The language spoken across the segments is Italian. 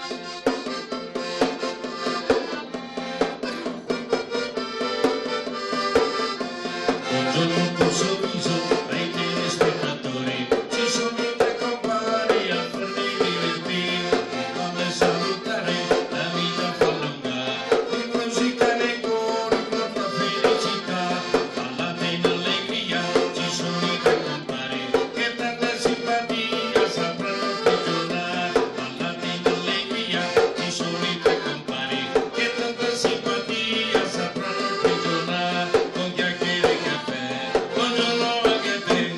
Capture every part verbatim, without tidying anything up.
Buongiorno col sorriso ai telespettatori, ci sono i tre compari a farmi divertire, come salutare la vita fa lunga, di musica nei cuori porta felicità, ballate in allegria, ci sono i tre compari, che tanta simpatia sapranno sprigionare, ballate in allegria, ci sono i tre compari, che tanta simpatia sapranno sprigionare, con chiacchiere e caffè. Buongiorno anche a te.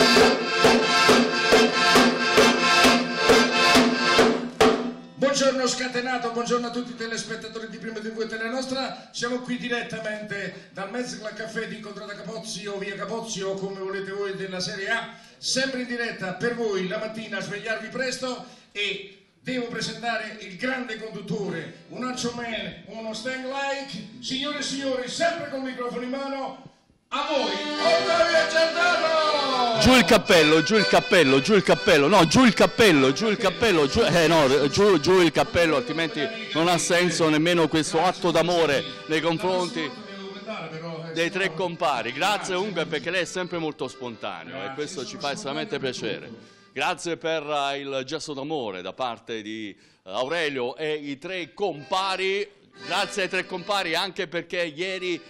Buongiorno scatenato, buongiorno a tutti i telespettatori di Prima T V e Telenostra. Siamo qui direttamente dal Mezcla Caffè di Contrada Capozzi o via Capozzi o come volete voi della Serie A, sempre in diretta per voi la mattina a svegliarvi presto, e devo presentare il grande conduttore, un Ancho Man, uno Stang Like, signore e signori, sempre con il microfono in mano, a voi, Ottavio Giordano! Giù il cappello, giù il cappello, giù il cappello, no, giù il cappello, giù il cappello, giù, eh, no, giù, giù il cappello, altrimenti non ha senso nemmeno questo atto d'amore nei confronti dei tre compari. Grazie comunque, perché lei è sempre molto spontaneo e questo ci fa estremamente piacere. Grazie per uh, il gesto d'amore da parte di uh, Aurelio e i tre compari. Grazie ai tre compari anche perché ieri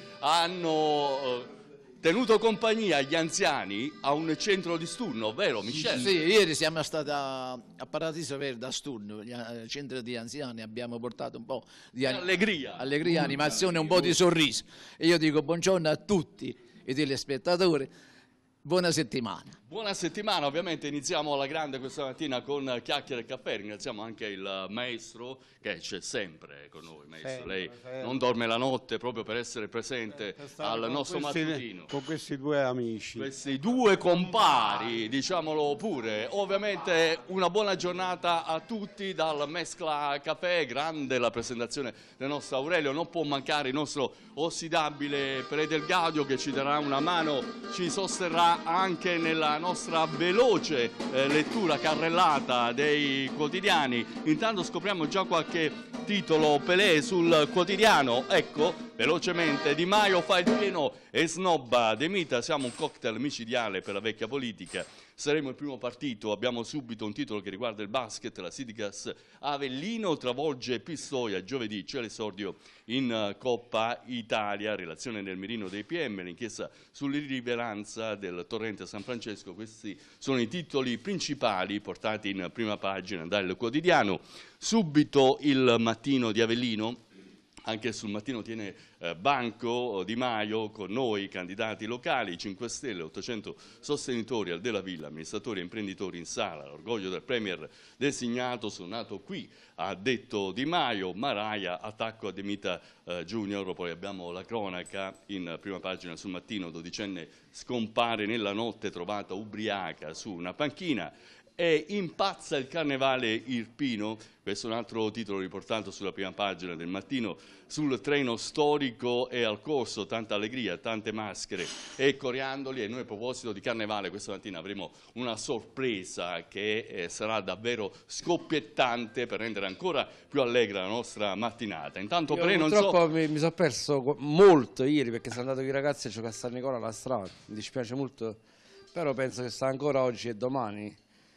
hanno uh, tenuto compagnia agli anziani a un centro di Sturno, vero Michele? Sì, ieri siamo stati a, a Paradiso Verde a Sturno, al centro di anziani, abbiamo portato un po' di allegria, allegria, animazione, un po' di sorriso. E io dico buongiorno a tutti i telespettatori, buona settimana. Buona settimana, ovviamente iniziamo alla grande questa mattina con Chiacchiere e Caffè, ringraziamo anche il maestro che c'è sempre con noi, maestro, sempre, lei sempre. Non dorme la notte proprio per essere presente eh, al nostro questi, mattutino. Con questi due amici. Questi due compari, diciamolo pure, ovviamente una buona giornata a tutti dal Mescla Caffè, grande la presentazione del nostro Aurelio, non può mancare il nostro ossidabile Prete Gaudio che ci darà una mano, ci sosterrà anche nella nostra veloce eh, lettura carrellata dei quotidiani. Intanto scopriamo già qualche titolo Pelé sul quotidiano. Ecco, velocemente: Di Maio fa il pieno e snobba De Mita, siamo un cocktail micidiale per la vecchia politica. Saremo il primo partito, abbiamo subito un titolo che riguarda il basket, la Sidigas Avellino travolge Pistoia, giovedì c'è l'esordio in Coppa Italia, relazione nel mirino dei P M, l'inchiesta sull'irrilevanza del torrente San Francesco. Questi sono i titoli principali portati in prima pagina dal quotidiano. Subito il Mattino di Avellino. Anche sul Mattino tiene eh, banco Di Maio con noi, candidati locali, cinque Stelle, ottocento sostenitori al Della Villa, amministratori e imprenditori in sala, l'orgoglio del Premier designato, sono nato qui, ha detto Di Maio, Maraia, attacco a De Mita eh, Junior, poi abbiamo la cronaca in prima pagina sul Mattino, dodicenne scompare nella notte trovata ubriaca su una panchina. E impazza il carnevale irpino, questo è un altro titolo riportato sulla prima pagina del Mattino, sul treno storico è al corso, tanta allegria, tante maschere e coriandoli. E noi a proposito di carnevale questa mattina avremo una sorpresa che eh, sarà davvero scoppiettante per rendere ancora più allegra la nostra mattinata. Intanto Io Pelé non purtroppo so... mi, mi sono perso molto ieri perché sono andato con i ragazzi a giocare a San Nicola alla strada, mi dispiace molto, però penso che sta ancora oggi e domani.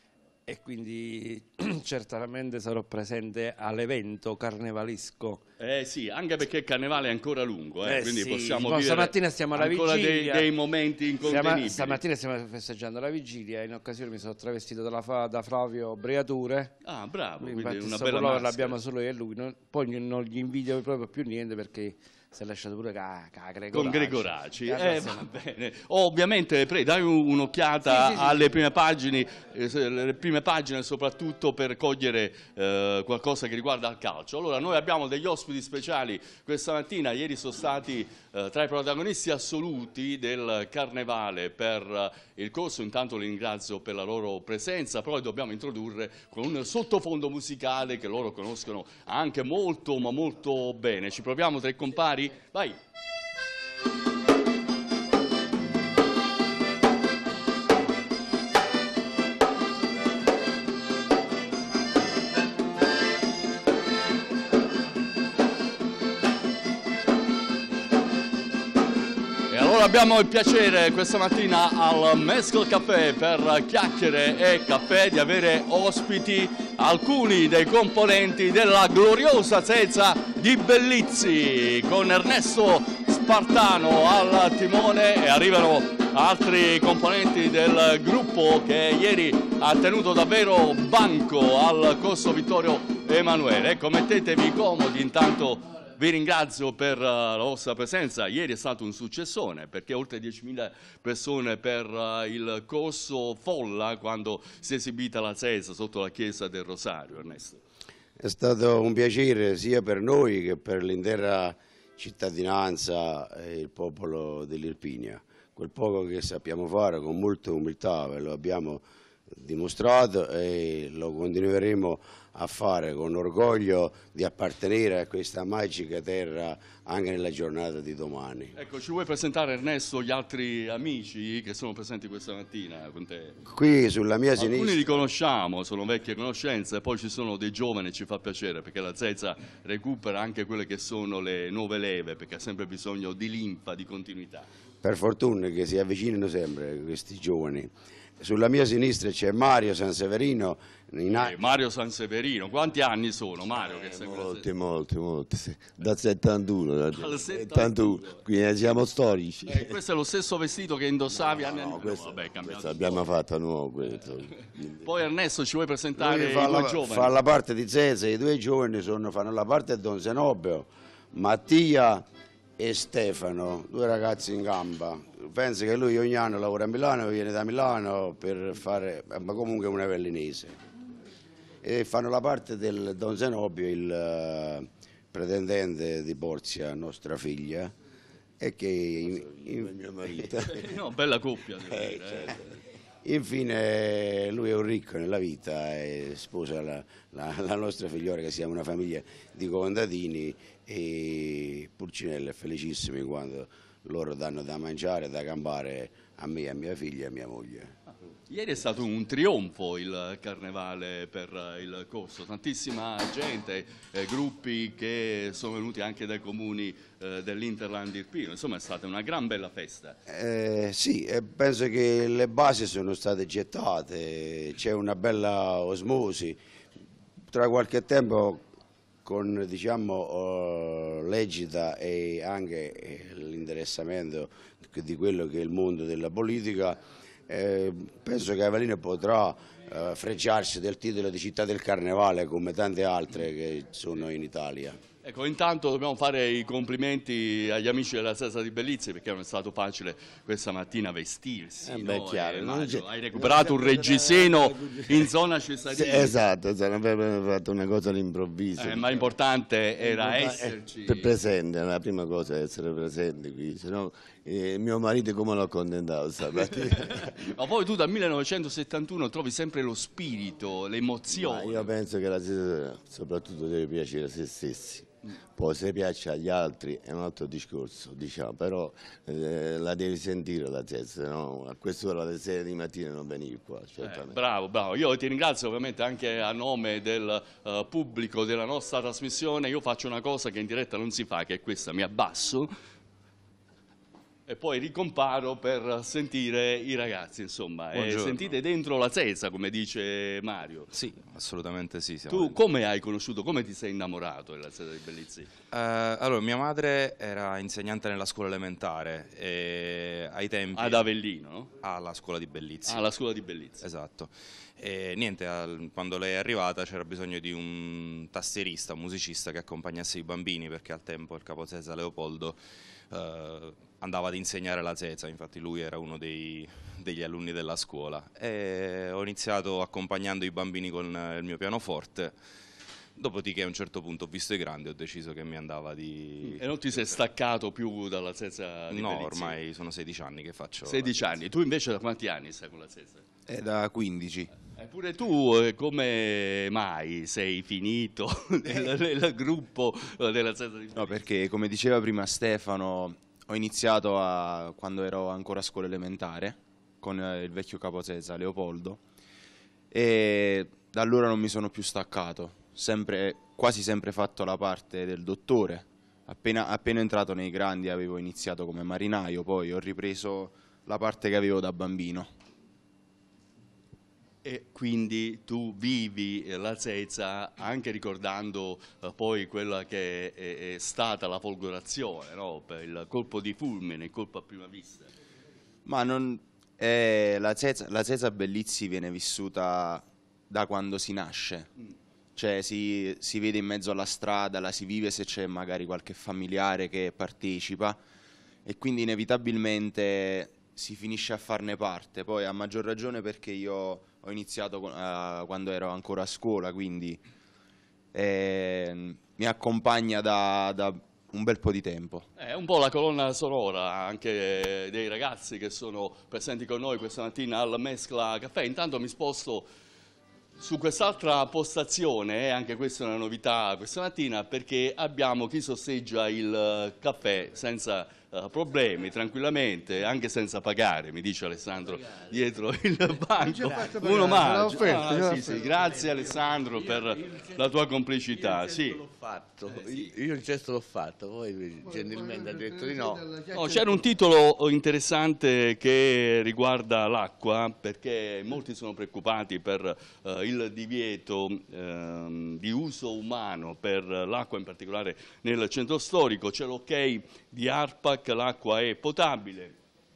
E quindi certamente sarò presente all'evento carnevalesco. Eh sì, anche perché il carnevale è ancora lungo, eh, eh quindi sì. possiamo no, vivere stamattina stiamo alla ancora vigilia. Dei, dei momenti incontenibili. Stamattina stiamo festeggiando la vigilia, in occasione mi sono travestito da, da Flavio Briature. Ah, bravo, quindi infatti una sto bella colore maschera. l'abbiamo solo io e lui, non, poi non gli invidio proprio più niente perché si è lasciato pure ca, ca Gregoraci. Con Gregoraci, eh, eh, va bene. Ovviamente Pre, dai un'occhiata sì, sì, sì, alle prime pagine, eh, le prime pagine soprattutto per cogliere eh, qualcosa che riguarda il calcio. Allora, noi abbiamo degli ospiti speciali questa mattina, ieri sono stati eh, tra i protagonisti assoluti del carnevale per eh, il corso. Intanto li ringrazio per la loro presenza, però li dobbiamo introdurre con un sottofondo musicale che loro conoscono anche molto ma molto bene. Ci proviamo, tre compari? Vai! Allora abbiamo il piacere questa mattina al Mescal Café per chiacchiere e caffè di avere ospiti alcuni dei componenti della gloriosa Zeza di Bellizzi, con Ernesto Spartano al timone, e arrivano altri componenti del gruppo che ieri ha tenuto davvero banco al corso Vittorio Emanuele. Ecco, mettetevi comodi, intanto vi ringrazio per la vostra presenza. Ieri è stato un successone, perché oltre diecimila persone per il corso folla quando si è esibita la Zeza sotto la chiesa del Rosario. Ernesto. È stato un piacere sia per noi che per l'intera cittadinanza e il popolo dell'Irpinia. Quel poco che sappiamo fare con molta umiltà ve lo abbiamo dimostrato e lo continueremo a fare con orgoglio di appartenere a questa magica terra anche nella giornata di domani. Ecco, ci vuoi presentare, Ernesto, gli altri amici che sono presenti questa mattina con te? Qui sulla mia Alcuni sinistra... li conosciamo, sono vecchie conoscenze, poi ci sono dei giovani, ci fa piacere, perché la Zeza recupera anche quelle che sono le nuove leve, perché ha sempre bisogno di linfa, di continuità. Per fortuna che si avvicinano sempre questi giovani. Sulla mia sinistra c'è Mario Sanseverino. In Eh, Mario Sanseverino, quanti anni sono Mario? Che sei Molti, molti, molti, sì. Dal settantuno, dal Dal settantuno, quindi siamo storici. Eh, questo è lo stesso vestito che indossavi anni No, fa? questo, vabbè, cambiato questo abbiamo fatto nuovo. Questo. Poi Ernesto, ci vuoi presentare Lui i fa due la, giovani? fa la parte di Zeza, i due giovani sono, fanno la parte di Don Zenobio, Mattia e Stefano, due ragazzi in gamba. Penso che lui ogni anno lavora a Milano, viene da Milano per fare, ma comunque è un avellinese. E fanno la parte del Don Zenobio, il uh, pretendente di Porzia, nostra figlia, e che in, in, Il mio marito. No, bella coppia, devo Eh, dire, eh. infine lui è un ricco nella vita e sposa la, la, la nostra figliora, che siamo una famiglia di contadini, e Pulcinella è felicissimo in quanto loro danno da mangiare, da campare a me, a mia figlia e a mia moglie. Ieri è stato un trionfo il carnevale per il corso, tantissima gente, eh, gruppi che sono venuti anche dai comuni eh, dell'Interland Irpino, insomma è stata una gran bella festa. Eh, sì, eh, penso che le basi sono state gettate, c'è una bella osmosi. Tra qualche tempo, con diciamo, uh, l'egida e anche eh, l'interessamento di quello che è il mondo della politica, eh, penso che Avellino potrà uh, fregiarsi del titolo di città del carnevale come tante altre che sono in Italia. Ecco, intanto dobbiamo fare i complimenti agli amici della Zeza di Bellizzi, perché non è stato facile questa mattina vestirsi. Eh beh, no? chiaro, Eh, non immagino, c'è- hai recuperato un reggiseno in zona cittadina. Sì, esatto, esatto, abbiamo fatto una cosa all'improvviso. Eh, ma l'importante era Eh, esserci. per presente, la prima cosa è essere presente qui, sennò eh, mio marito come l'ho accontentato stamattina. Ma poi tu dal millenovecentosettantuno trovi sempre lo spirito, Ma l'emozione. io penso che la Zeza soprattutto deve piacere a se stessi. Poi se piace agli altri è un altro discorso, diciamo, però eh, la devi sentire la Zeza, no? A quest'ora alle sei di mattina non venivi qua, Eh, certamente. bravo, bravo. Io ti ringrazio ovviamente anche a nome del eh, pubblico della nostra trasmissione. Io faccio una cosa che in diretta non si fa, che è questa, mi abbasso e poi ricomparo per sentire i ragazzi, insomma. E Buongiorno. sentite dentro la Zeza, come dice Mario. Sì, assolutamente sì. siamo Tu dentro. come hai conosciuto, come ti sei innamorato della Zeza di Bellizzi? Eh, allora, mia madre era insegnante nella scuola elementare e ai tempi Ad Avellino, no? alla scuola di Bellizzi. Alla scuola di Bellizzi. Esatto. E niente, al- quando lei è arrivata c'era bisogno di un tastierista, un musicista che accompagnasse i bambini, perché al tempo il capo Zeza Leopoldo eh, andava ad insegnare la Zeza, infatti lui era uno dei- degli alunni della scuola. E ho iniziato accompagnando i bambini con eh, il mio pianoforte, dopodiché a un certo punto ho visto i grandi e ho deciso che mi andava di... E non ti sei staccato più dalla Zeza di No, Bellizzi? ormai sono sedici anni che faccio... sedici anni. Tu invece da quanti anni stai con la Zeza? È da quindici. Eppure tu, eh, come mai sei finito nel, nel gruppo eh, della Zeza di Bellizzi? No, perché come diceva prima Stefano, ho iniziato a- quando ero ancora a scuola elementare con eh, il vecchio capo Zeza, Leopoldo, e da allora non mi sono più staccato, sempre, quasi sempre fatto la parte del dottore appena, appena entrato nei grandi avevo iniziato come marinaio, poi ho ripreso la parte che avevo da bambino. E quindi tu vivi la Zezza anche ricordando eh, poi quella che è, è stata la folgorazione, no? Per il colpo di fulmine, il colpo a prima vista. Ma non, eh, la Zezza, la Zezza Bellizzi viene vissuta da quando si nasce, cioè si, si vede in mezzo alla strada, la si vive se c'è magari qualche familiare che partecipa e quindi inevitabilmente si finisce a farne parte, poi a maggior ragione perché io ho iniziato uh, quando ero ancora a scuola, quindi eh, mi accompagna da, da un bel po' di tempo. È un po' la colonna sonora anche dei ragazzi che sono presenti con noi questa mattina al Mescla Caffè. Intanto mi sposto su quest'altra postazione, anche questa è una novità questa mattina, perché abbiamo chi sosseggia il caffè senza uh, problemi, tranquillamente, anche senza pagare, mi dice Alessandro dietro il banco. Un omaggio. Ah, sì, sì. Grazie Alessandro per la tua complicità. Sì. Fatto. Io il gesto l'ho fatto, poi gentilmente ha detto di no. No, c'era un titolo interessante che riguarda l'acqua, perché molti sono preoccupati per uh, il divieto uh, di uso umano per l'acqua, in particolare nel centro storico. C'è l'ok di ARPAC, l'acqua è potabile.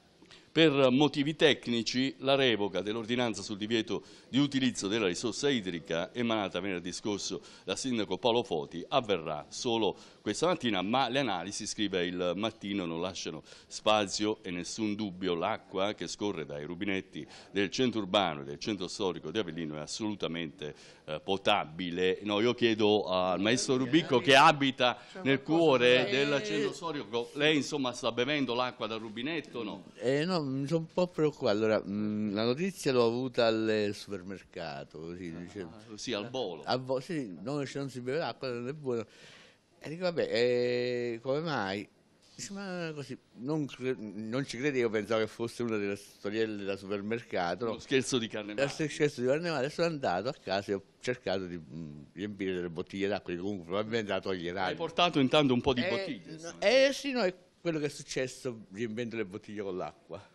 Per motivi tecnici, la revoca dell'ordinanza sul divieto di utilizzo della risorsa idrica emanata venerdì scorso dal sindaco Paolo Foti avverrà solo questa mattina, ma le analisi, scrive il Mattino, non lasciano spazio e nessun dubbio. L'acqua che scorre dai rubinetti del centro urbano e del centro storico di Avellino è assolutamente eh, potabile. No, io chiedo al maestro Rubicco, che abita nel cuore del centro storico, lei insomma sta bevendo l'acqua dal rubinetto o no? Eh, no, mi sono un po' preoccupato. Allora, mh, la notizia l'ho avuta al supermercato, così, dice, ah, sì, al volo. A vo- sì, no, non si beve l'acqua, non è buono. E dico, vabbè, eh, come mai? Dice, ma così, non, cre- non ci credevo, pensavo che fosse una delle storielle da supermercato. Uno No? scherzo di carnevale. Lo scherzo di carnevale, sono andato a casa e ho cercato di mh, riempire delle bottiglie d'acqua, che comunque probabilmente la toglierai. Hai portato intanto un po' di eh, bottiglie. No, eh sì, no, è quello che è successo riempiendo le bottiglie con l'acqua.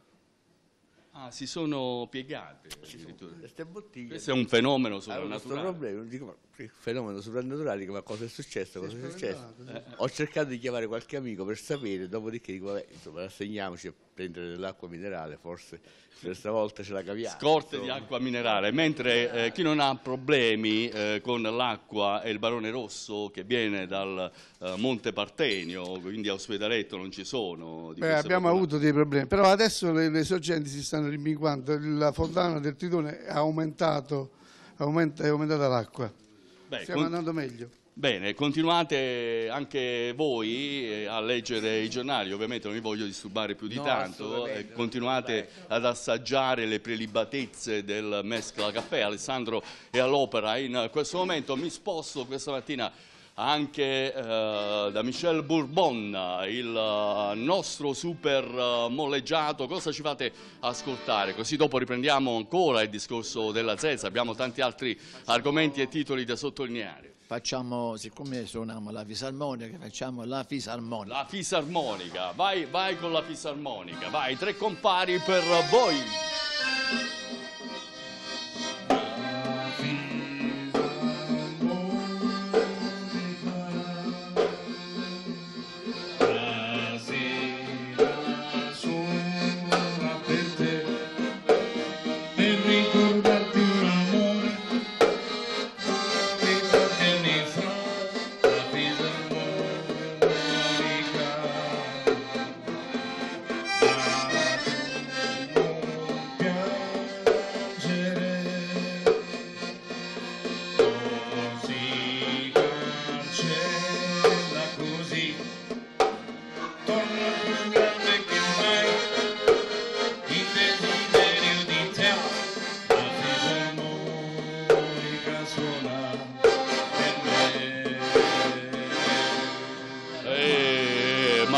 Ah, si sono piegate addirittura. Queste bottiglie. Questo è un fenomeno Allora, questo soprannaturale. problema, dico, ma che fenomeno soprannaturale, dico, ma cosa è successo? Cosa è successo? Eh. Ho cercato di chiamare qualche amico per sapere, dopodiché dico, vabbè, insomma, rassegniamoci a prendere dell'acqua minerale, forse questa volta ce la caviamo. Scorte insomma. di acqua minerale, mentre eh, chi non ha problemi eh, con l'acqua è il Barone Rosso, che viene dal eh, Monte Partenio, quindi a Ospedaletto non ci sono. Di Beh, abbiamo avuto dei problemi, però adesso le, le sorgenti si stanno rimpinguando, la fontana del Tritone ha aumentato, aumenta, è aumentata l'acqua, Beh, stiamo con... andando meglio. Bene, continuate anche voi eh, a leggere i giornali, ovviamente non vi voglio disturbare più di No, tanto, eh, continuate ad assaggiare le prelibatezze del Mescla Caffè. Alessandro è all'opera in questo momento. Mi sposto questa mattina anche eh, da Michel Bourbon, il uh, nostro super uh, molleggiato. Cosa ci fate ascoltare? Così dopo riprendiamo ancora il discorso della Zezza, abbiamo tanti altri argomenti e titoli da sottolineare. Facciamo, siccome suoniamo la fisarmonica, facciamo la fisarmonica. La fisarmonica, vai, vai con la fisarmonica, vai, tre compari per voi.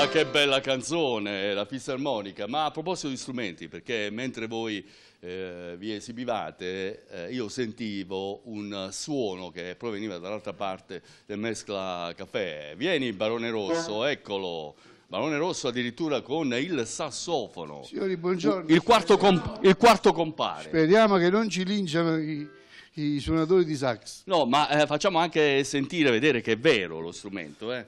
Ma che bella canzone, la fisarmonica. Ma a proposito di strumenti, perché mentre voi eh, vi esibivate, eh, io sentivo un suono che proveniva dall'altra parte del Mescla Café. Vieni, Barone Rosso, eccolo. Barone Rosso addirittura con il sassofono. Signori, buongiorno. Il quarto, comp il quarto compare. Speriamo che non ci linciano i, i suonatori di sax. No, ma eh, facciamo anche sentire, vedere che è vero lo strumento. Eh.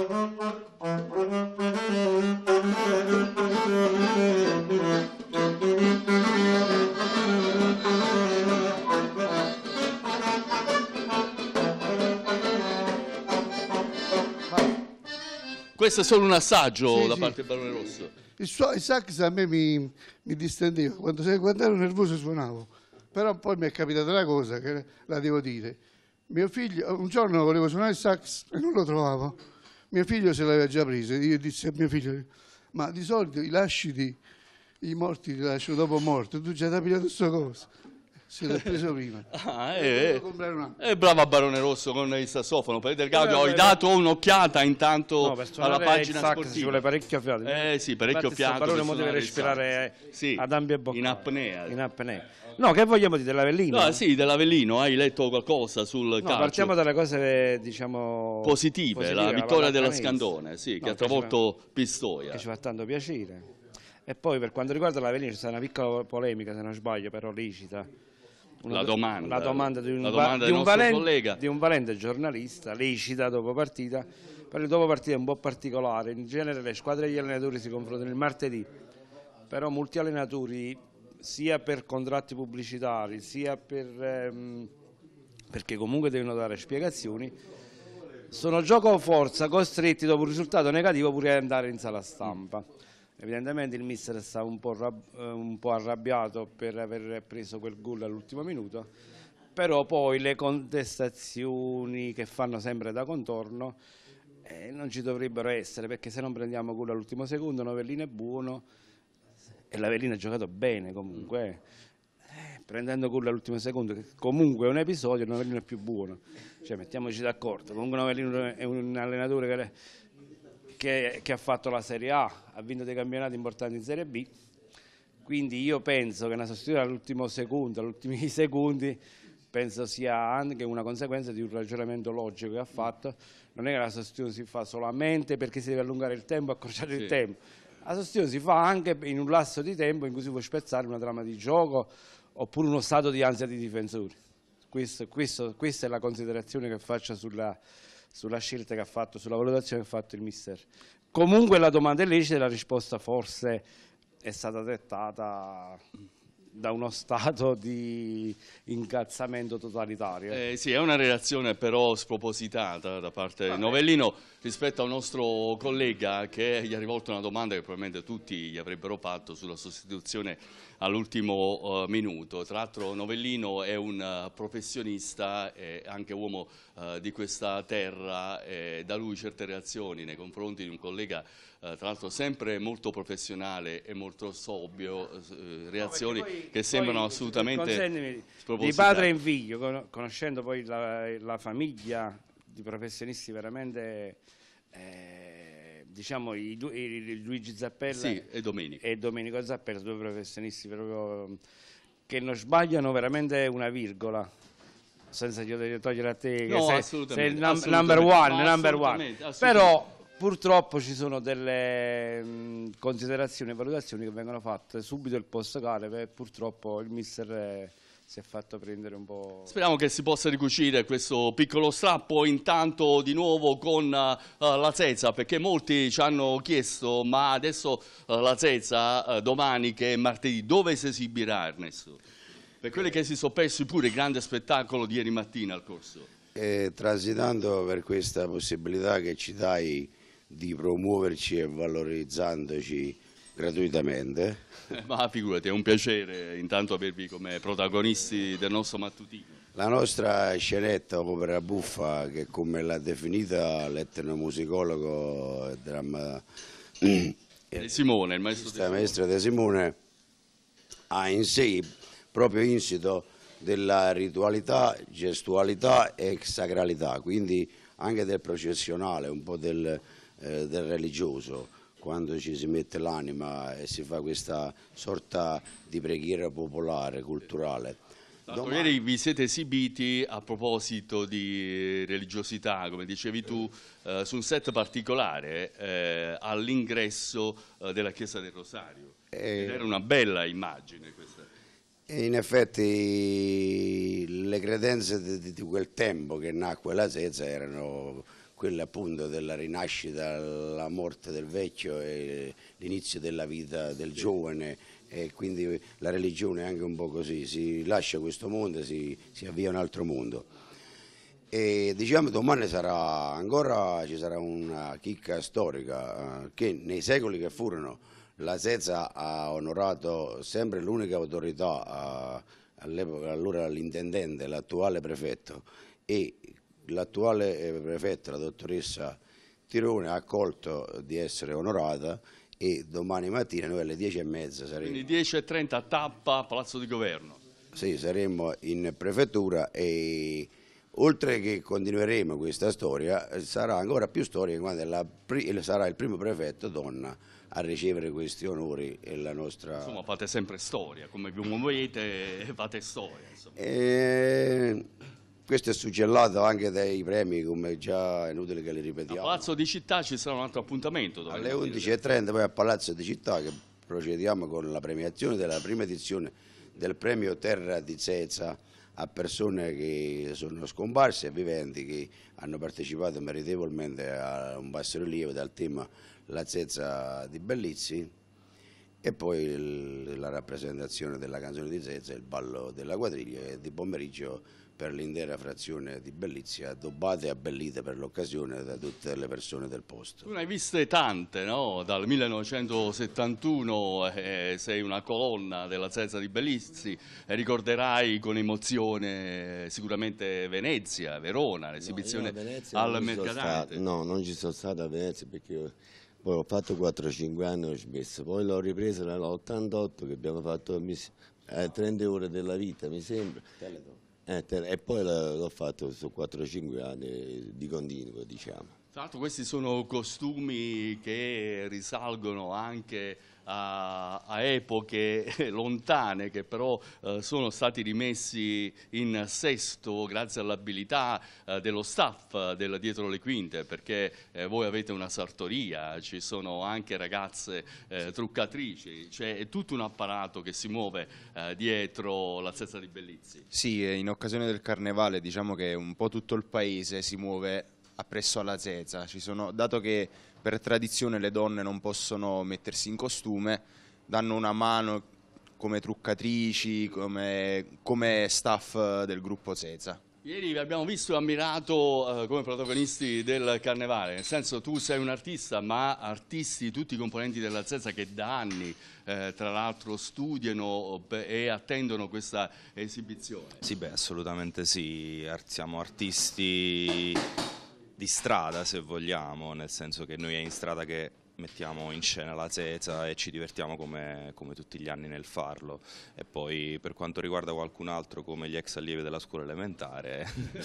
Questo è solo un assaggio Sì, da sì. parte del Barone Rosso. Il, suo- il sax a me mi, mi distendeva, quando, se- quando ero nervoso suonavo, però poi mi è capitata una cosa che la devo dire. Mio figlio, un giorno volevo suonare il sax e non lo trovavo, mio figlio se l'aveva già preso, io dissi a mio figlio, ma di solito i lasciti, i morti li lascio dopo morto, tu già ti hai pigliato questa cosa, se l'hai preso prima. Ah, E eh, dovevo comprare un altro. eh, brava Barone Rosso con il sassofono. Per del Gaudio, ho dato un'occhiata intanto No, per alla suonare pagina il sax sportiva. ci vuole parecchio fiato. Eh sì, parecchio Infatti, fiato. sto Barone per mo deve suonare il respirare sax. Sì, ad ampie bocche. in apnea. In apnea. No, che vogliamo dire dell'Avellino? No, sì, dell'Avellino, hai letto qualcosa sul No, calcio? partiamo dalle cose, diciamo, Positive, la vittoria della Scandone, sì, No, che ha che ci travolto fa- Pistoia. che ci fa tanto piacere. E poi per quanto riguarda l'Avellino c'è stata una piccola polemica, se non sbaglio, però licita. Una La do- domanda. la domanda di un, La va- domanda di del un nostro valen- collega. di un valente giornalista, lecita dopo partita. Per il dopo partita è un po' particolare. In genere le squadre e gli allenatori si confrontano il martedì, però molti allenatori, sia per contratti pubblicitari, sia per, ehm, perché comunque devono dare spiegazioni, sono gioco forza costretti dopo un risultato negativo pure ad andare in sala stampa. Evidentemente il mister sta un po', rab- eh, un po' arrabbiato per aver preso quel gol all'ultimo minuto, però poi le contestazioni che fanno sempre da contorno eh, non ci dovrebbero essere, perché se non prendiamo gol all'ultimo secondo, Novellino è buono e l'Avellino ha giocato bene comunque. Eh, prendendo gol all'ultimo secondo, che comunque è un episodio, Novellino è più buono. Cioè, mettiamoci d'accordo, comunque Novellino è un allenatore che, che, che ha fatto la Serie A, ha vinto dei campionati importanti in Serie B, quindi io penso che una sostituzione all'ultimo secondo, agli ultimi secondi, penso sia anche una conseguenza di un ragionamento logico che ha fatto. Non è che la sostituzione si fa solamente perché si deve allungare il tempo, accorciare Sì. il tempo. La sostituzione si fa anche in un lasso di tempo in cui si può spezzare una trama di gioco oppure uno stato di ansia dei difensori. Questo, questo, questa è la considerazione che faccio sulla, sulla scelta che ha fatto, sulla valutazione che ha fatto il mister. Comunque la domanda è lecita e la risposta forse è stata dettata da uno stato di incazzamento totalitario. Eh, sì, è una reazione però spropositata da parte di Novellino rispetto a un nostro collega che gli ha rivolto una domanda che probabilmente tutti gli avrebbero fatto sulla sostituzione all'ultimo uh, minuto. Tra l'altro Novellino è un uh, professionista e anche uomo uh, di questa terra e da lui certe reazioni nei confronti di un collega uh, tra l'altro sempre molto professionale e molto sobrio, uh, reazioni No, poi, che sembrano poi, assolutamente consentimi, spropositate. di padre in figlio, con- conoscendo poi la, la famiglia di professionisti veramente, eh, diciamo i, due- i- Luigi Zappella Sì, e Domenico. e Domenico Zappella, due professionisti proprio che non sbagliano veramente una virgola, senza io togliere a te, che No, sei, assolutamente, sei il num- assolutamente. number one, No, number one. assolutamente, assolutamente. Però purtroppo ci sono delle mh, considerazioni e valutazioni che vengono fatte subito il post gare, e purtroppo il mister eh, si è fatto prendere un po'. Speriamo che si possa ricucire questo piccolo strappo intanto di nuovo con uh, la Zezza, perché molti ci hanno chiesto ma adesso uh, la Zezza uh, domani che è martedì dove si esibirà, Ernesto? Per quelli che si sono persi pure il grande spettacolo di ieri mattina al corso. E transitando per questa possibilità che ci dai di promuoverci e valorizzandoci gratuitamente. Eh, ma figurati, è un piacere intanto avervi come protagonisti del nostro mattutino. La nostra scenetta opera buffa, che come l'ha definita l'etnomusicologo e dramma- De Simone, il maestro De la Simone. maestra De Simone, ha in sé proprio insito della ritualità, gestualità e sacralità, quindi anche del processionale, un po' del, eh, del religioso. quando ci si mette l'anima e si fa questa sorta di preghiera popolare, culturale. Domani... Ieri vi siete esibiti a proposito di religiosità, come dicevi tu, eh, su un set particolare eh, all'ingresso eh, della Chiesa del Rosario. Eh... Ed era una bella immagine questa. E in effetti le credenze di, di quel tempo che nacque la S E Z A erano quelle appunto della rinascita, la morte del vecchio e l'inizio della vita del giovane, e quindi la religione è anche un po' così, si lascia questo mondo e si, si avvia un altro mondo. E diciamo domani sarà ancora, ci sarà una chicca storica eh, che nei secoli che furono la S E Z A ha onorato sempre l'unica autorità, all'epoca allora l'intendente, l'attuale prefetto, e l'attuale prefetto, la dottoressa Tirone, ha accolto di essere onorata, e domani mattina noi alle dieci e mezza saremo. Quindi dieci e trenta tappa Palazzo di Governo. Sì, saremo in prefettura e oltre che continueremo questa storia, sarà ancora più storia quando la, sarà il primo prefetto donna a ricevere questi onori e la nostra... Insomma, fate sempre storia, come vi muovete fate storia. E... Questo è suggellato anche dai premi, come già è inutile che li ripetiamo. A Palazzo di Città ci sarà un altro appuntamento. Alle undici e trenta poi a Palazzo di Città che procediamo con la premiazione della prima edizione del premio Terra di S E Z A a persone che sono scomparse e viventi, che hanno partecipato meritevolmente a un bassorilievo dal tema La S E Z A di Bellizzi, e poi il, la rappresentazione della canzone di S E Z A, il ballo della quadriglia, e di pomeriggio per l'intera frazione di Bellizzi, addobbate e abbellite per l'occasione da tutte le persone del posto. Tu ne hai viste tante, no? Dal millenovecentosettantuno eh, sei una colonna della S E Z A di Bellizzi, e ricorderai con emozione sicuramente Venezia, Verona, l'esibizione no, al Mercatante. No, non ci sono stato a Venezia perché io poi ho fatto quattro cinque anni e ho smesso, poi l'ho ripresa nell'ottantotto che abbiamo fatto eh, trenta ore della vita, mi sembra. Eh, e poi l'ho fatto su quattro cinque anni di continuo, diciamo. Tra l'altro questi sono costumi che risalgono anche a, a epoche lontane, che però eh, sono stati rimessi in sesto grazie all'abilità eh, dello staff del dietro le quinte, perché eh, voi avete una sartoria, ci sono anche ragazze eh, truccatrici, cioè è tutto un apparato che si muove eh, dietro la S E Z A di Bellizzi. Sì, in occasione del carnevale diciamo che un po' tutto il paese si muove appresso alla S E Z A. Ci sono, dato che per tradizione le donne non possono mettersi in costume, danno una mano come truccatrici, come, come staff del gruppo S E Z A. Ieri vi abbiamo visto e ammirato eh, come protagonisti del carnevale, nel senso tu sei un artista, ma artisti, tutti i componenti della S E Z A che da anni eh, tra l'altro studiano e attendono questa esibizione. Sì, beh, assolutamente sì, siamo artisti di strada se vogliamo, nel senso che noi è in strada che mettiamo in scena la S E Z A e ci divertiamo come, come tutti gli anni nel farlo. E poi per quanto riguarda qualcun altro come gli ex allievi della scuola elementare,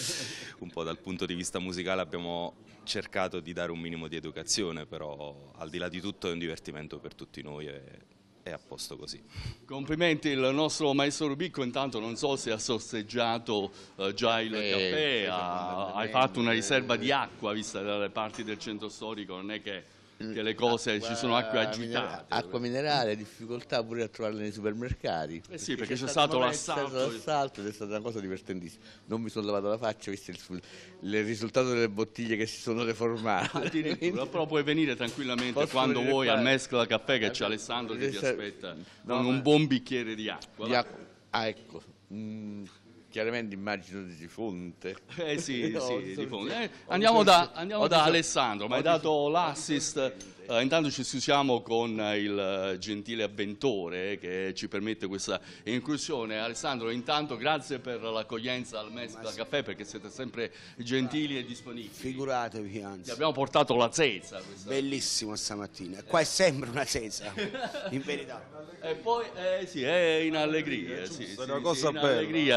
un po' dal punto di vista musicale abbiamo cercato di dare un minimo di educazione, però al di là di tutto è un divertimento per tutti noi e è a posto così. Complimenti il nostro maestro Rubicco, intanto non so se ha sorseggiato eh, già il Eh, caffè, sì, ha- hai sì, fatto una sì, riserva sì. di acqua vista dalle parti del centro storico, non è che, che le cose, Acqua ci sono acque minera- agitate. acqua minerale, difficoltà pure a trovarla nei supermercati. Eh sì, perché c'è un stato momento, l'assalto. C'è stato l'assalto ed è stata una cosa divertentissima. Non mi sono lavato la faccia, visto il, sul- il risultato delle bottiglie che si sono deformate. Addirittura, però puoi venire tranquillamente Posso quando venire vuoi qua? al Mescla Caffè, che c'è Alessandro che ti Adesso- aspetta No, con ma- un buon bicchiere di acqua. Di acqua. Ah, ecco. Mm, chiaramente immagino di fonte. Eh sì, No, sì, so- di fondo. Eh, ho andiamo visto- da, andiamo ho da visto- Alessandro, mi hai ho dato l'assist. Eh, intanto ci scusiamo con eh, il eh, gentile avventore eh, che ci permette questa inclusione. Alessandro, intanto grazie per l'accoglienza al Mescla Caffè, perché siete sempre gentili e disponibili. Figuratevi, Ti anzi. abbiamo portato la zezza. Questa. Bellissimo stamattina. Qua è sempre una zezza, in verità. E poi, eh, sì, è in allegria, sì, sì, una sì, cosa in bella. allegria diamo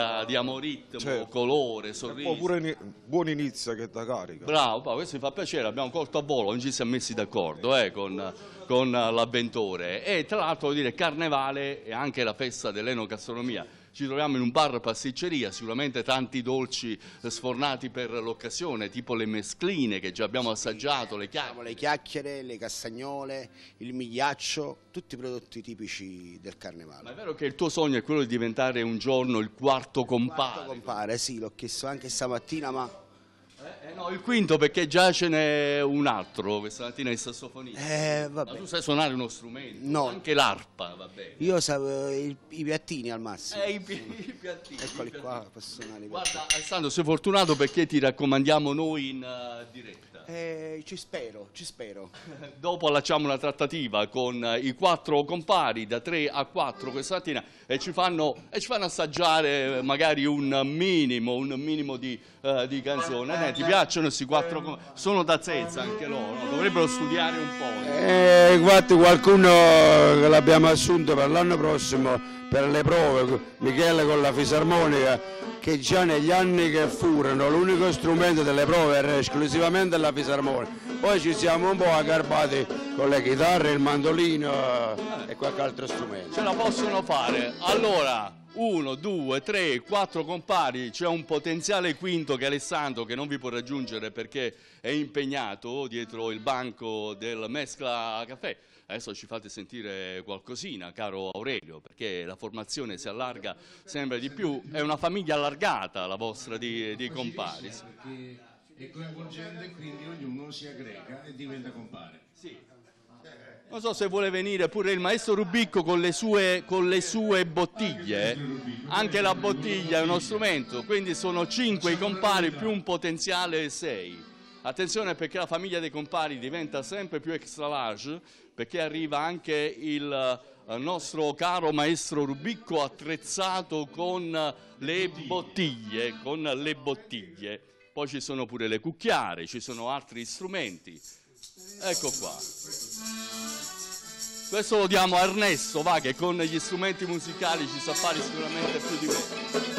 Diamo ritmo, Certo. colore, E sorriso. poi pure ini- buon inizio che da carica. Bravo, bravo, questo mi fa piacere, abbiamo colto a volo, non ci siamo messi d'accordo eh, con, con l'avventore. E tra l'altro vuol dire Carnevale e anche la festa dell'enogastronomia. Ci troviamo in un bar pasticceria, sicuramente tanti dolci sfornati per l'occasione, tipo le mescline che già abbiamo assaggiato, le chiacchiere. Le chiacchiere, le castagnole, il migliaccio, tutti i prodotti tipici del carnevale. Ma è vero che il tuo sogno è quello di diventare un giorno il quarto compare? Compare, sì, l'ho chiesto anche stamattina, ma Eh, no, il quinto perché già ce n'è un altro, questa mattina il sassofonista. Eh, vabbè. Ma tu sai suonare uno strumento? No. Anche l'arpa, va bene. io sapevo i, i piattini al massimo. Eh, i, pi- i piattini. Eccoli i piattini. qua, posso suonare i Guarda, Alessandro, sei fortunato perché ti raccomandiamo noi in uh, diretta. Eh, ci spero, ci spero. Dopo allacciamo una trattativa con eh, i quattro compari da tre a quattro questa mattina e ci fanno, e ci fanno assaggiare eh, magari un minimo, un minimo di, eh, di canzone. Eh, ti piacciono questi quattro compari? Sono da Zezza anche loro, no? Dovrebbero studiare un po'. Eh, guarda, qualcuno che l'abbiamo assunto per l'anno prossimo per le prove, Michele con la fisarmonica, che già negli anni che furono l'unico strumento delle prove era esclusivamente la fisarmonica. Poi ci siamo un po' aggarbati con le chitarre, il mandolino e qualche altro strumento. Ce la possono fare. Allora, uno, due, tre, quattro compari, c'è un potenziale quinto che è Alessandro che non vi può raggiungere perché è impegnato dietro il banco del Mescla Caffè. Adesso ci fate sentire qualcosina, caro Aurelio, perché la formazione si allarga sempre di più. È una famiglia allargata la vostra di, di compari. Perché è coinvolgente, quindi ognuno si aggrega e diventa compare. Non so se vuole venire pure il maestro Rubicco con le sue, con le sue bottiglie. Anche la bottiglia è uno strumento, quindi sono cinque i compari più un potenziale sei. Attenzione perché la famiglia dei compari diventa sempre più extra large, perché arriva anche il eh, nostro caro maestro Rubicco attrezzato con le bottiglie, con le bottiglie. Poi ci sono pure le cucchiare, ci sono altri strumenti. Ecco qua. Questo lo diamo a Ernesto, va, che con gli strumenti musicali ci sa fare sicuramente più di me.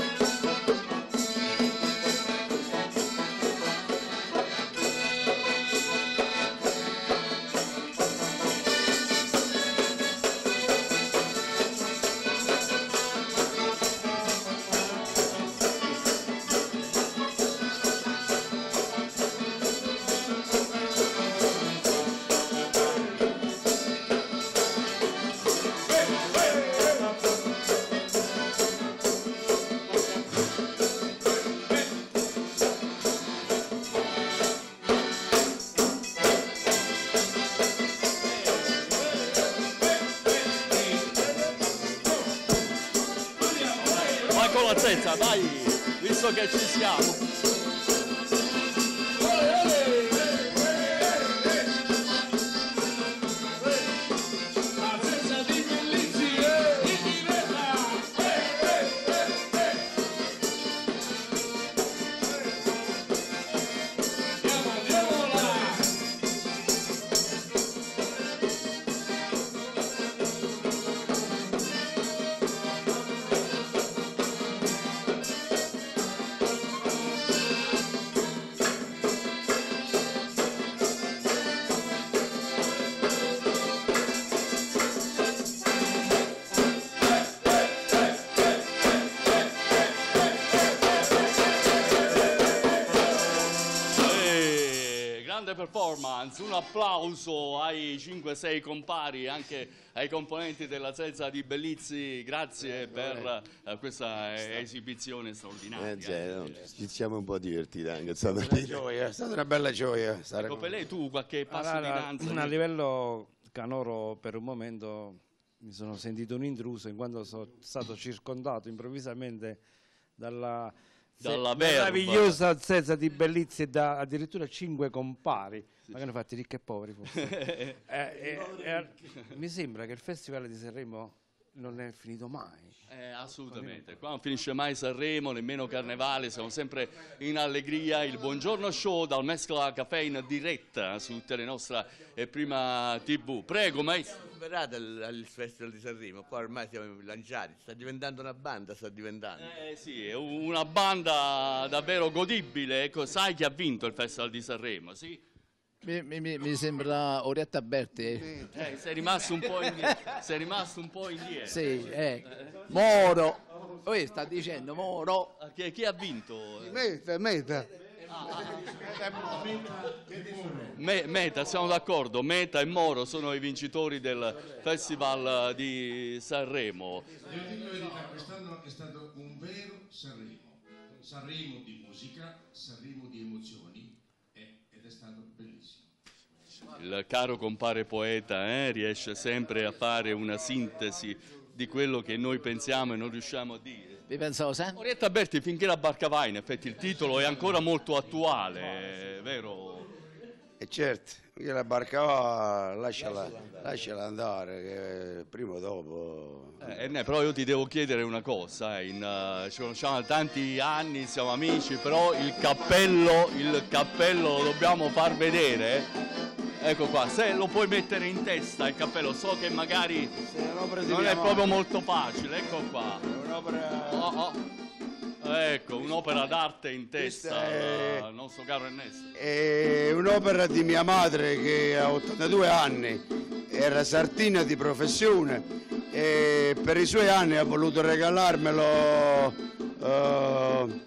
Vai con la zezza, dai, visto che ci siamo. Performance, un applauso ai cinque sei compari, anche ai componenti della Zezza di Bellizzi, grazie per eh, questa esibizione straordinaria. Eh, cioè, no, ci siamo un po' divertiti anche, è stata Una gioia, è stata una bella gioia. stare Ecco, con- per lei tu qualche passo Allora, di danza? a livello canoro per un momento mi sono sentito un intruso in quanto sono stato circondato improvvisamente dalla, Dalla se- verba. meravigliosa Zezza di Bellizzi e da addirittura cinque compari, magari fatti ricchi e poveri forse. Eh, eh, eh, mi sembra che il Festival di Sanremo non è finito mai. Eh, assolutamente, qua non finisce mai Sanremo, nemmeno Carnevale, siamo sempre in allegria. Il Buongiorno Show dal Mescla Café in diretta su tutte le nostre e Prima tivù. Prego, maestro. Superato il, il Festival di Sanremo, qua ormai siamo lanciati, sta diventando una banda, sta diventando. Eh sì, è una banda davvero godibile. Ecco, sai chi ha vinto il Festival di Sanremo, sì? Mi, mi, mi sembra Orietta Berti. Eh, sei rimasto un po' indietro. Sei rimasto un po' indietro. Sì, eh. Moro. Poi sta dicendo Moro. Chi, chi ha vinto? Meta, Meta. Me, Meta, siamo d'accordo, Meta e Moro sono i vincitori del Festival di Sanremo. Devo dire la verità, quest'anno è stato un vero Sanremo, Sanremo di musica, Sanremo di emozioni e- ed è stato bellissimo. Il caro compare poeta eh, riesce sempre a fare una sintesi di quello che noi pensiamo e non riusciamo a dire. Vi pensavo sempre. Orietta Berti, finché la barca va, in effetti il titolo è ancora molto attuale, vero? E certo, che la barca va, lasciala, lasciala andare, che prima o dopo... Eh, ne, però io ti devo chiedere una cosa, eh, in, uh, ci conosciamo da tanti anni, siamo amici, però il cappello, il cappello lo dobbiamo far vedere. Ecco qua, se lo puoi mettere in testa il cappello, so che magari non è proprio molto facile, ecco qua. Oh, oh. Ecco, un'opera d'arte in testa è- al nostro caro Ernesto. È un'opera di mia madre che a ottantadue anni era sartina di professione e per i suoi anni ha voluto regalarmelo. eh,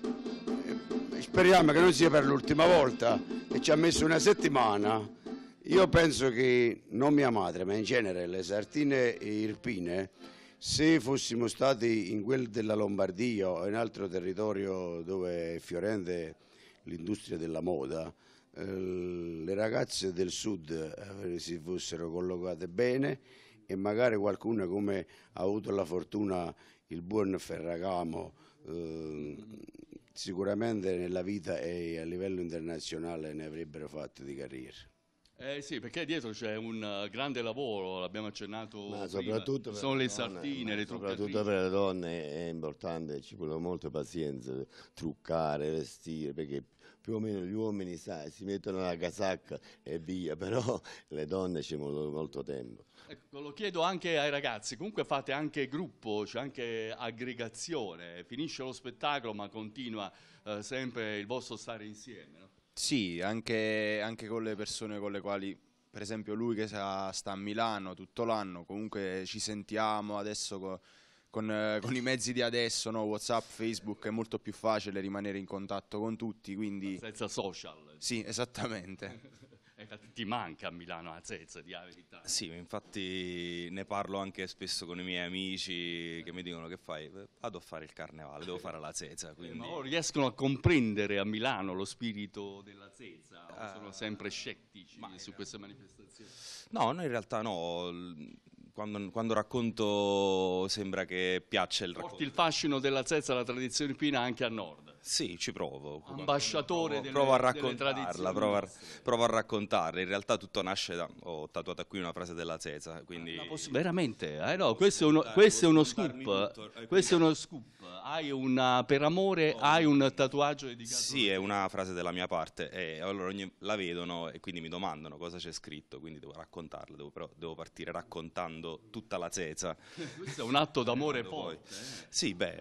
speriamo che non sia per l'ultima volta e ci ha messo una settimana. Io penso che non mia madre, ma in genere le sartine irpine, se fossimo stati in quel della Lombardia o in altro territorio dove è fiorente l'industria della moda, eh, le ragazze del sud eh, si fossero collocate bene e magari qualcuna, come ha avuto la fortuna il buon Ferragamo, eh, sicuramente nella vita e a livello internazionale ne avrebbero fatto di carriera. Eh sì, perché dietro c'è un uh, grande lavoro, l'abbiamo accennato Ma prima. soprattutto per sono le donne, sartine, ma le soprattutto truccatrici. per le donne è importante, ci vuole molta pazienza, truccare, vestire, perché più o meno gli uomini sai, si mettono la casacca e via, però le donne ci vuole molto tempo. Ecco, lo chiedo anche ai ragazzi, comunque fate anche gruppo, c'è anche aggregazione, finisce lo spettacolo ma continua eh, sempre il vostro stare insieme, no? Sì, anche, anche con le persone con le quali, per esempio lui che sta sta a Milano tutto l'anno, comunque ci sentiamo adesso co- con, eh, con i mezzi di adesso, no? WhatsApp, Facebook, è molto più facile rimanere in contatto con tutti, quindi... Senza social. Sì, esattamente. Eh, ti manca a Milano la zezza, di la verità. Sì, infatti ne parlo anche spesso con i miei amici che mi dicono che fai? Vado a fare il carnevale, devo fare la zezza. Quindi... Ma loro riescono a comprendere a Milano lo spirito della zezza o Ah. sono sempre scettici su queste manifestazioni? No, no, in realtà no. Quando, quando racconto sembra che piaccia il racconto. Porti il fascino della zezza, la tradizione irpina anche a nord. Sì, ci provo. Ambasciatore provo, delle, provo a delle raccontarla, tradizioni provo a, nostre. provo a raccontarla. In realtà tutto nasce da... Ho tatuato qui una frase della Zeza, quindi... Veramente? Eh no, questo è uno, questo è uno scoop. Questo è uno scoop. Hai una, per amore hai un tatuaggio dedicato? Sì, è una frase della mia parte e allora ogni- la vedono e quindi mi domandano cosa c'è scritto, quindi devo raccontarla, devo, però devo partire raccontando tutta la Zeza. Questo è un atto d'amore Poi- forte. eh. Sì, beh...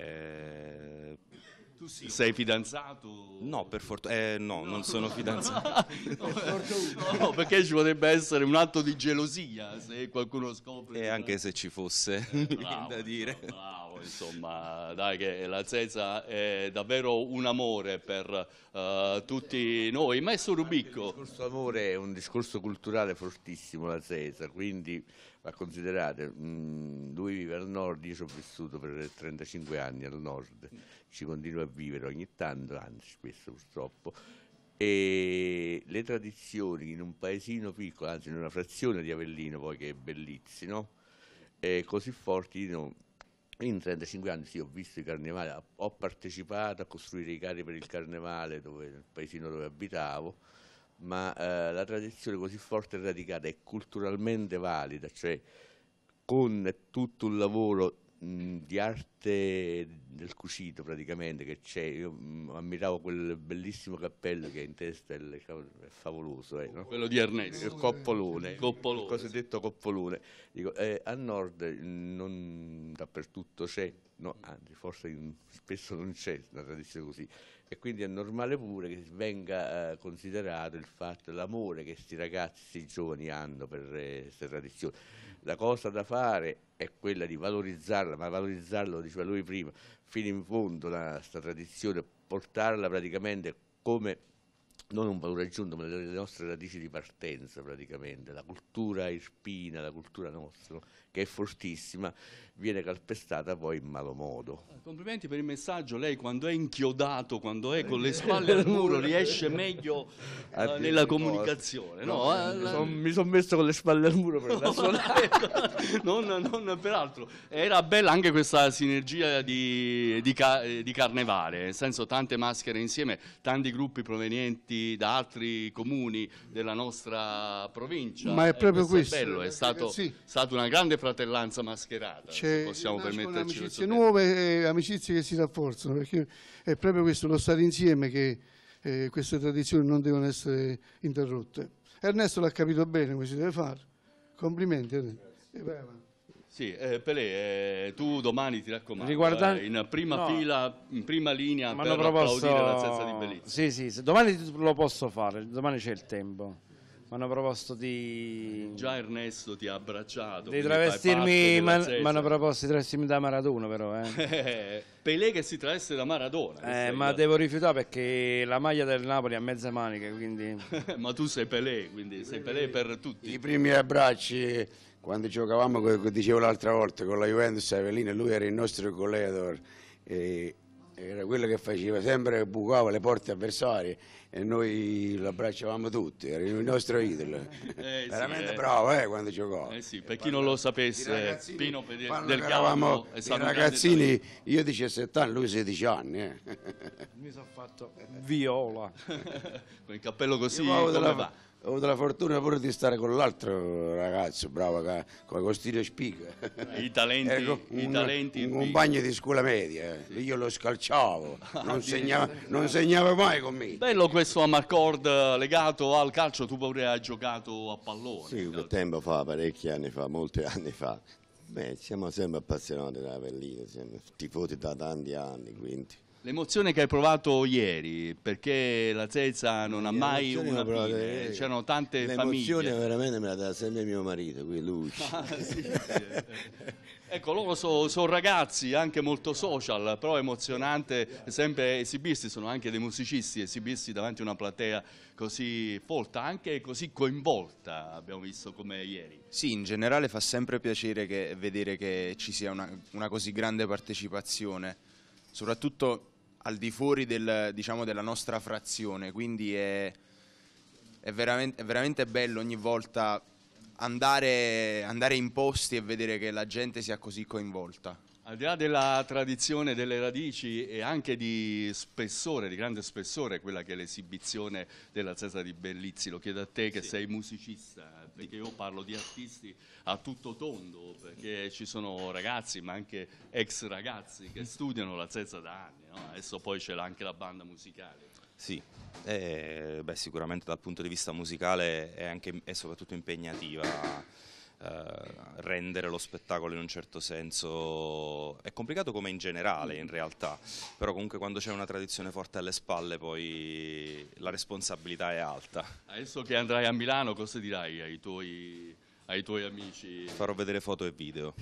eh, Tu sì. Sei fidanzato? No, per fortuna... Eh, no, non sono fidanzato. No, perché ci potrebbe essere un atto di gelosia se qualcuno scopre. E anche se ci fosse, Bravo, da dire. bravo, insomma, dai che la zezza è davvero un amore per eh, tutti noi. Maestro Rubicco. Questo amore è un discorso culturale fortissimo, la zezza, quindi va considerate, mh, lui vive al nord, io ci ho vissuto per trentacinque anni al nord, ci continuo a vivere ogni tanto, anzi spesso purtroppo, e le tradizioni in un paesino piccolo, anzi in una frazione di Avellino poi che è bellissimo, è così forti, no? In trentacinque anni sì, ho visto i carnevali, ho partecipato a costruire i carri per il carnevale dove, nel paesino dove abitavo, ma eh, la tradizione così forte e radicata è culturalmente valida, cioè con tutto un lavoro mh, di arte del cucito praticamente che c'è. Io mh, ammiravo quel bellissimo cappello che ha in testa, il, è favoloso, eh, no? Quello di Ernesto. Il coppolone, il Coppolone, cosiddetto coppolone. Dico, eh, a nord non dappertutto c'è, no, anzi forse in, spesso non c'è una tradizione così, e quindi è normale pure che venga eh, considerato il fatto, l'amore che questi ragazzi, questi giovani hanno per queste eh, tradizioni. La cosa da fare è quella di valorizzarla, ma valorizzarlo, diceva lui prima, fino in fondo questa tradizione, portarla praticamente come non un valore aggiunto, ma le nostre radici di partenza praticamente, la cultura irpina, la cultura nostra, che è fortissima, viene calpestata poi in malo modo. Complimenti per il messaggio, lei quando è inchiodato, quando è con le spalle al muro riesce meglio eh, nella comunicazione. No, No, eh, mi sono son messo con le spalle al muro per la suonare. non, non peraltro, era bella anche questa sinergia di, di, ca- di carnevale, nel senso tante maschere insieme, tanti gruppi provenienti da altri comuni della nostra provincia. Ma è proprio E questo, È bello, è stato, sì. stata una grande fratellanza mascherata, se C'è, possiamo nascono permetterci questo amicizie termine. nuove e amicizie che si rafforzano, perché è proprio questo, lo stare insieme, che eh, queste tradizioni non devono essere interrotte. Ernesto l'ha capito bene come si deve fare. Complimenti. Ernesto. E vai avanti. Sì, eh, Pelé, eh, tu domani ti raccomando, Riguardan- eh, in prima no. fila, in prima linea M'hanno per proposto- applaudire la Zezza di Bellizzi. Sì, sì, sì, domani lo posso fare, domani c'è il tempo. Mi hanno proposto di, Già Ernesto ti ha abbracciato. di quindi fai parte travestirmi, della mi Zezza. hanno proposto di travestirmi da Maradona però, eh. Pelé che si traveste da Maradona. Eh, questo è ma il- devo rifiutare perché la maglia del Napoli ha mezze maniche, quindi... ma tu sei Pelé, quindi sei Pelé per tutti. I primi abbracci, quando giocavamo, come dicevo l'altra volta, con la Juventus Avellino, lui era il nostro goleador, e era quello che faceva sempre, bucava le porte avversarie e noi lo abbracciavamo tutti, era il nostro idolo. Eh, sì, Veramente eh. bravo eh, quando giocava. Eh sì, per chi non lo sapesse, ragazzini, Pino Pede- quando del eravamo Gallo è i stato un grande ragazzini, io diciassette anni, lui sedici anni. Eh. Mi sono fatto viola. con il cappello così, Io ho avuto come la- va? Ho avuto la fortuna pure di stare con l'altro ragazzo, bravo, ca- come Costino Spiga. I talenti, Era i un, talenti un compagno di scuola media, eh. Io lo scalciavo, non segnava, non segnava mai con me. Bello questo Amarcord legato al calcio, tu pure hai giocato a pallone. Sì, quel tempo fa, parecchi anni fa, molti anni fa. Beh, siamo sempre appassionati della Avellino, siamo tifosi da tanti anni, quindi. L'emozione che hai provato ieri, perché la Zezza non ha mai L'emozione una l'ho provata fine, ieri. c'erano tante L'emozione famiglie. veramente me la dà sempre mio marito, qui lui. Ah, sì, sì. Ecco, loro sono ragazzi anche molto social, però è emozionante sempre esibirsi, sono anche dei musicisti, esibirsi davanti a una platea così folta, anche così coinvolta, abbiamo visto come ieri. Sì, in generale fa sempre piacere che- vedere che ci sia una, una così grande partecipazione, soprattutto al di fuori del, diciamo, della nostra frazione, quindi è, è, veramente, è veramente bello ogni volta andare, andare in posti e vedere che la gente sia così coinvolta. Al di là della tradizione, delle radici e anche di spessore, di grande spessore, quella che è l'esibizione della Zezza di Bellizzi, lo chiedo a te che sei musicista, perché io parlo di artisti a tutto tondo, perché ci sono ragazzi ma anche ex ragazzi che studiano la Zezza da anni, no? Adesso poi c'è anche la banda musicale. Sì, eh, beh, sicuramente dal punto di vista musicale è, anche, è soprattutto impegnativa. Eh, rendere lo spettacolo in un certo senso è complicato come in generale in realtà, però comunque quando c'è una tradizione forte alle spalle poi la responsabilità è alta. Adesso che andrai a Milano cosa dirai ai tuoi, ai tuoi amici? Farò vedere foto e video.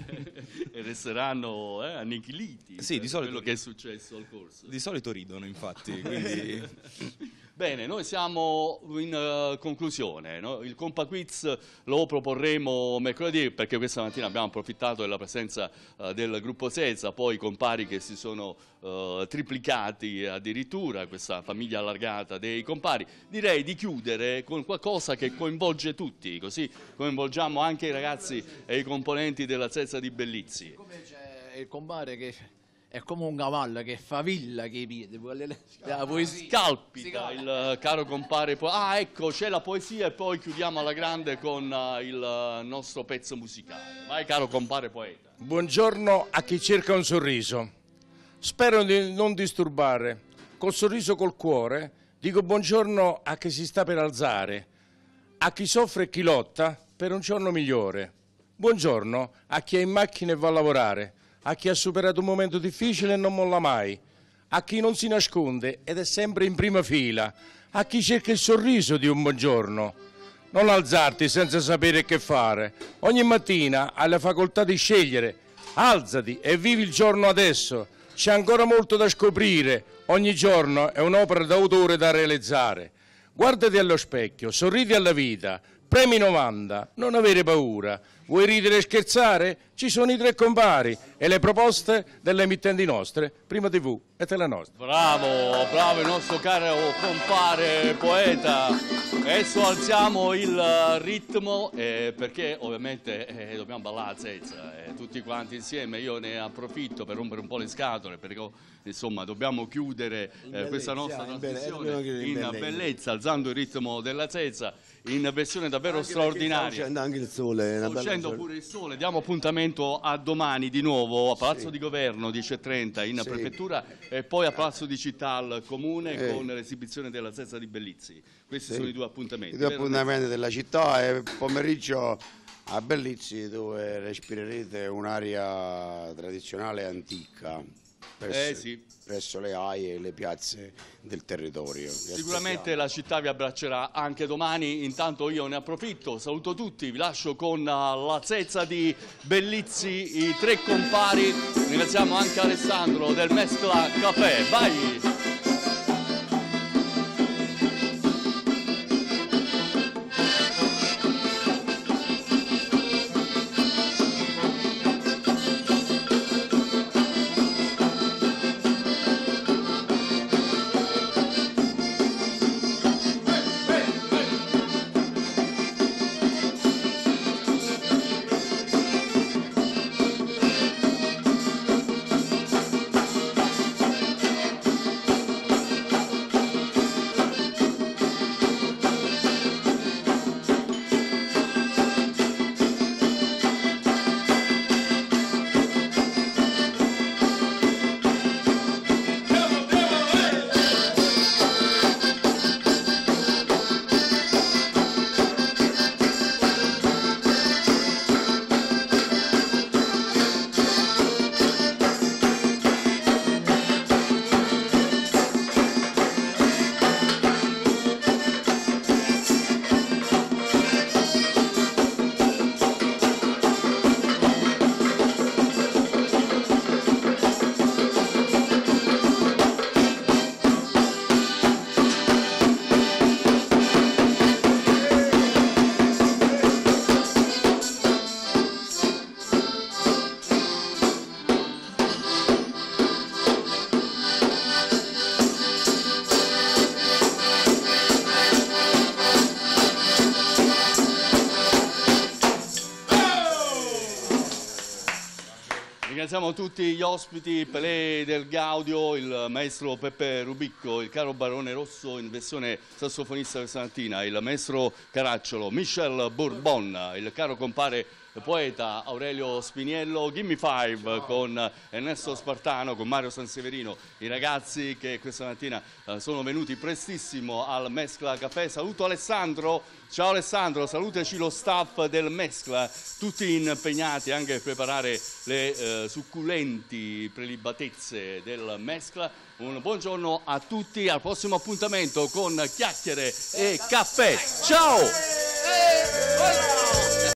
E resteranno eh, annichiliti Sì, per di solito- quello che è successo al corso. Di solito ridono infatti, quindi... Bene, noi siamo in uh, conclusione, no? Il Compa Quiz lo proporremo mercoledì perché questa mattina abbiamo approfittato della presenza uh, del gruppo Zezza, poi i compari che si sono uh, triplicati addirittura, questa famiglia allargata dei compari. Direi di chiudere con qualcosa che coinvolge tutti, così coinvolgiamo anche i ragazzi e i componenti della Zezza di Bellizzi. Come c'è il compare che è come un cavallo che favilla che i piedi, la poesia. Scalpita il caro compare. Po- ah, ecco, c'è la poesia e poi chiudiamo alla grande con uh, il nostro pezzo musicale. Vai, caro compare poeta. Buongiorno a chi cerca un sorriso. Spero di non disturbare. Col sorriso col cuore dico buongiorno a chi si sta per alzare, a chi soffre e chi lotta per un giorno migliore. Buongiorno a chi è in macchina e va a lavorare, a chi ha superato un momento difficile e non molla mai, a chi non si nasconde ed è sempre in prima fila, a chi cerca il sorriso di un buongiorno. Non alzarti senza sapere che fare. Ogni mattina hai la facoltà di scegliere. Alzati e vivi il giorno adesso. C'è ancora molto da scoprire. Ogni giorno è un'opera d'autore da realizzare. Guardati allo specchio, sorridi alla vita. Premi novanta, non avere paura. Vuoi ridere e scherzare? Ci sono i tre compari e le proposte delle emittenti nostre, Prima tivù e Telenostra. Bravo, bravo il nostro caro compare poeta. Adesso alziamo il ritmo eh, perché ovviamente eh, dobbiamo ballare a zezza, eh, tutti quanti insieme. Io ne approfitto per rompere un po' le scatole perché insomma dobbiamo chiudere eh, questa nostra trasmissione in bellezza, bellezza, alzando il ritmo della zezza in versione davvero anche straordinaria. Sta uscendo anche il sole. Sta uscendo pure il sole. Diamo appuntamento a domani di nuovo a Palazzo sì. di Governo dieci e trenta in sì. prefettura e poi a Palazzo di Città al Comune eh. con l'esibizione della zezza di Bellizzi. Questi sì. sono i due appuntamenti. I due appuntamenti della città e pomeriggio a Bellizzi dove respirerete un'aria tradizionale antica presso, Eh, sì. presso le A I e le piazze del territorio. Vi Sicuramente aspettiamo. la città vi abbraccerà anche domani, intanto io ne approfitto, saluto tutti, vi lascio con la zezza di Bellizzi, i tre compari, ringraziamo anche Alessandro del Mescla Café, vai! Ringraziamo tutti gli ospiti, Pelé del Gaudio, il maestro Peppe Rubicco, il caro Barone Rosso in versione sassofonista questa mattina, il maestro Caracciolo, Michel Bourbon, il caro compare poeta Aurelio Spiniello, Gimme Five con Ernesto Spartano, con Mario Sanseverino, i ragazzi che questa mattina eh, sono venuti prestissimo al Mescla Café. Saluto Alessandro, ciao Alessandro, salutaci lo staff del Mescla, tutti impegnati anche a preparare le eh, succulenti prelibatezze del Mescla. Un buongiorno a tutti, al prossimo appuntamento con chiacchiere e caffè. Ciao!